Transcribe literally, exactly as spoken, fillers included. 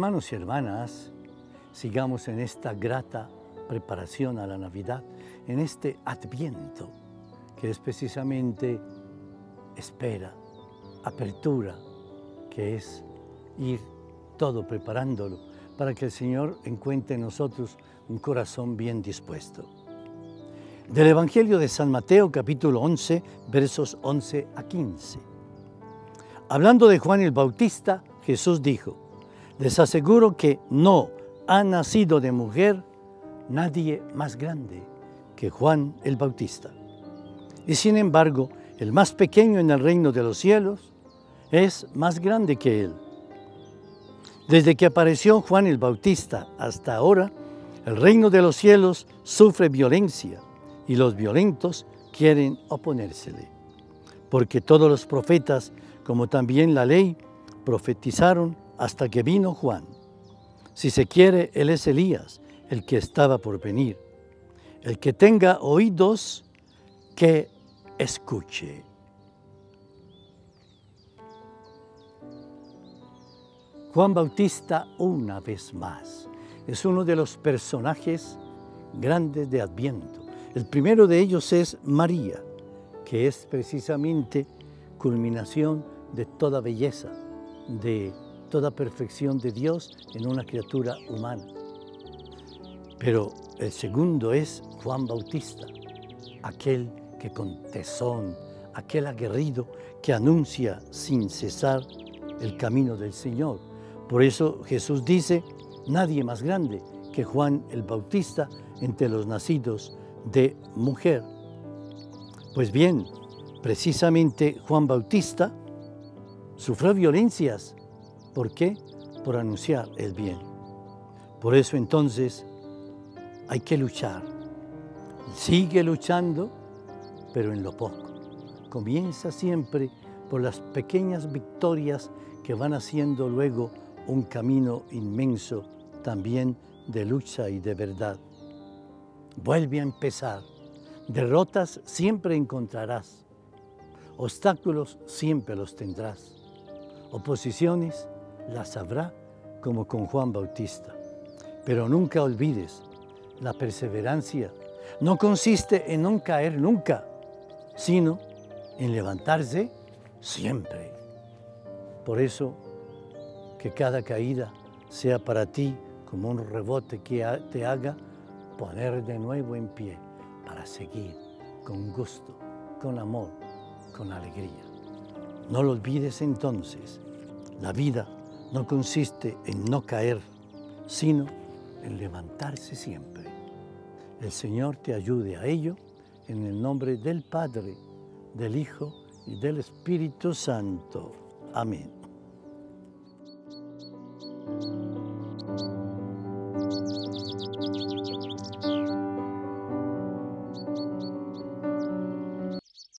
Hermanos y hermanas, sigamos en esta grata preparación a la Navidad, en este Adviento, que es precisamente espera, apertura, que es ir todo preparándolo para que el Señor encuentre en nosotros un corazón bien dispuesto. Del Evangelio de San Mateo, capítulo once, versos once a quince. Hablando de Juan el Bautista, Jesús dijo: les aseguro que no ha nacido de mujer nadie más grande que Juan el Bautista. Y sin embargo, el más pequeño en el reino de los cielos es más grande que él. Desde que apareció Juan el Bautista hasta ahora, el reino de los cielos sufre violencia y los violentos quieren oponérsele. Porque todos los profetas, como también la ley, profetizaron hasta que vino Juan. Si se quiere, él es Elías, el que estaba por venir. El que tenga oídos, que escuche. Juan Bautista, una vez más, es uno de los personajes grandes de Adviento. El primero de ellos es María, que es precisamente culminación de toda belleza, de toda perfección de Dios en una criatura humana. Pero el segundo es Juan Bautista, aquel que con tesón, aquel aguerrido que anuncia sin cesar el camino del Señor. Por eso Jesús dice: nadie más grande que Juan el Bautista entre los nacidos de mujer. Pues bien, precisamente Juan Bautista sufrió violencias. ¿Por qué? Por anunciar el bien. Por eso entonces hay que luchar. Sigue luchando, pero en lo poco. Comienza siempre por las pequeñas victorias que van haciendo luego un camino inmenso también de lucha y de verdad. Vuelve a empezar. Derrotas siempre encontrarás. Obstáculos siempre los tendrás. Oposiciones las habrá, como con Juan Bautista. Pero nunca olvides, la perseverancia no consiste en no caer nunca, sino en levantarse siempre. Por eso, que cada caída sea para ti como un rebote que te haga poner de nuevo en pie para seguir con gusto, con amor, con alegría. No lo olvides entonces, la vida no consiste en no caer, sino en levantarse siempre. El Señor te ayude a ello, en el nombre del Padre, del Hijo y del Espíritu Santo. Amén.